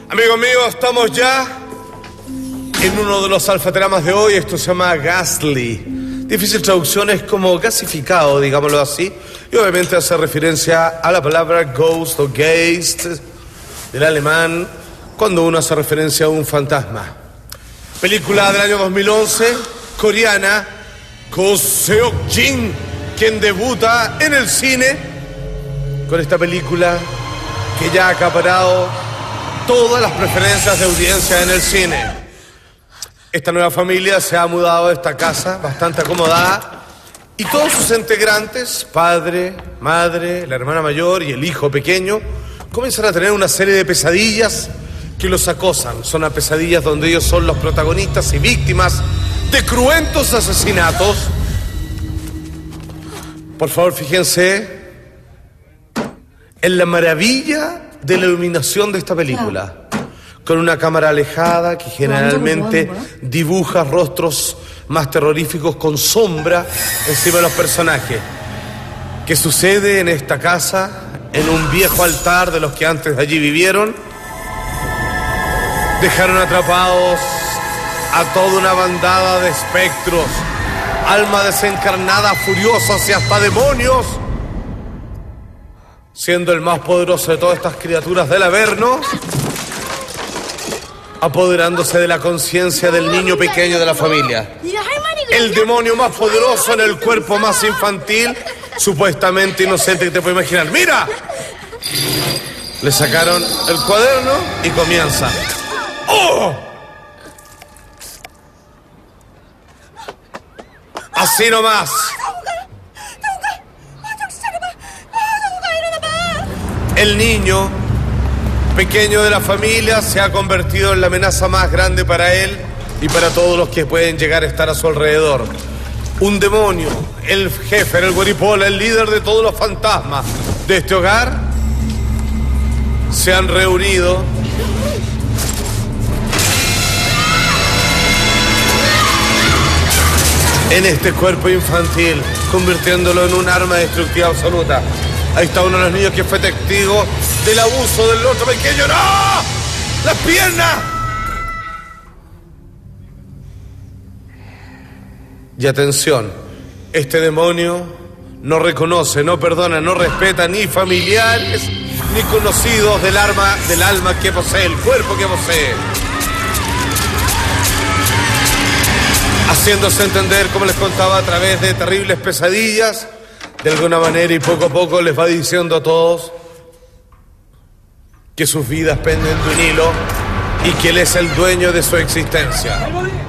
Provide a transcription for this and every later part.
Amigos míos, estamos ya en uno de los alfatramas de hoy. Esto se llama Ghastly. Difícil traducción, es como gasificado, digámoslo así. Y obviamente hace referencia a la palabra ghost o geist del alemán, cuando uno hace referencia a un fantasma. Película del año 2011, coreana, Ko Seok-jin, quien debuta en el cine con esta película que ya ha acaparado todas las preferencias de audiencia en el cine. Esta nueva familia se ha mudado a esta casa bastante acomodada y todos sus integrantes, padre, madre, la hermana mayor y el hijo pequeño, comienzan a tener una serie de pesadillas que los acosan. Son las pesadillas donde ellos son los protagonistas y víctimas de cruentos asesinatos. Por favor, fíjense en la maravilla de la iluminación de esta película, con una cámara alejada que generalmente dibuja rostros más terroríficos con sombra encima de los personajes. ¿Qué sucede en esta casa, en un viejo altar de los que antes allí vivieron? Dejaron atrapados a toda una bandada de espectros, almas desencarnadas, furiosas y hasta demonios, siendo el más poderoso de todas estas criaturas del Averno, apoderándose de la conciencia del niño pequeño de la familia. El demonio más poderoso en el cuerpo más infantil, supuestamente inocente que te puedes imaginar. ¡Mira! Le sacaron el cuaderno y comienza. ¡Oh! Así nomás. El niño pequeño de la familia se ha convertido en la amenaza más grande para él y para todos los que pueden llegar a estar a su alrededor. Un demonio, el jefe, el guaripola, el líder de todos los fantasmas de este hogar, se han reunido en este cuerpo infantil, convirtiéndolo en un arma destructiva absoluta. Ahí está uno de los niños que fue testigo del abuso del otro pequeño. ¡No! ¡Las piernas! Y atención, este demonio no reconoce, no perdona, no respeta ni familiares ni conocidos del alma que posee, el cuerpo que posee. Haciéndose entender, como les contaba, a través de terribles pesadillas, de alguna manera, y poco a poco les va diciendo a todos que sus vidas penden de un hilo y que él es el dueño de su existencia.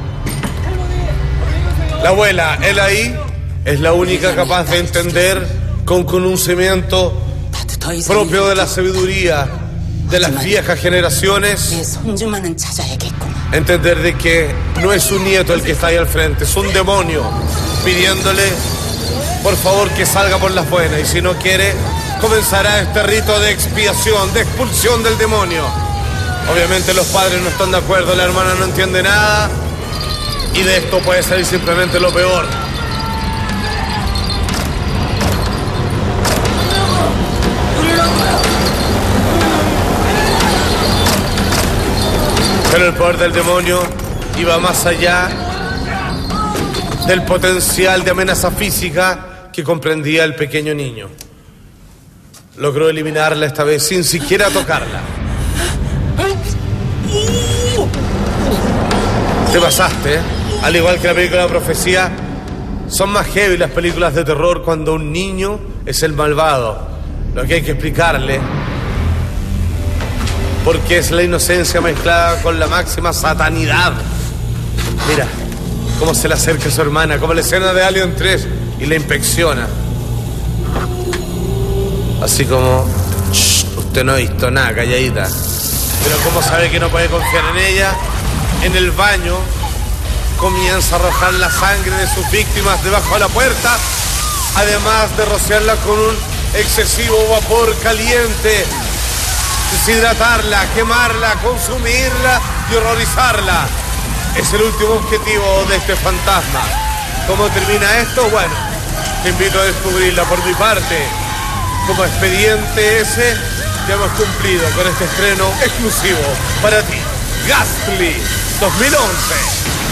La abuela, él ahí, es la única capaz de entender con conocimiento propio de la sabiduría de las viejas generaciones, entender de que no es su nieto el que está ahí al frente, es un demonio pidiéndole por favor que salga por las buenas, y si no quiere, comenzará este rito de expiación, de expulsión del demonio. Obviamente los padres no están de acuerdo, la hermana no entiende nada, y de esto puede salir simplemente lo peor. Pero el poder del demonio iba más allá del potencial de amenaza física que comprendía el pequeño niño. Logró eliminarla esta vez sin siquiera tocarla. Te pasaste, ¿eh? Al igual que la película de la profecía, son más heavy las películas de terror cuando un niño es el malvado. Lo que hay que explicarle, porque es la inocencia mezclada con la máxima satanidad. Mira cómo se le acerca a su hermana, como la escena de Alien 3, y la inspecciona. Así como, usted no ha visto nada, calladita. Pero como sabe que no puede confiar en ella, en el baño comienza a arrojar la sangre de sus víctimas debajo de la puerta, además de rociarla con un excesivo vapor caliente, deshidratarla, quemarla, consumirla y horrorizarla. Es el último objetivo de este fantasma. ¿Cómo termina esto? Bueno, te invito a descubrirla. Por mi parte, como expediente ese, Ya hemos cumplido con este estreno exclusivo para ti. Ghastly 2011.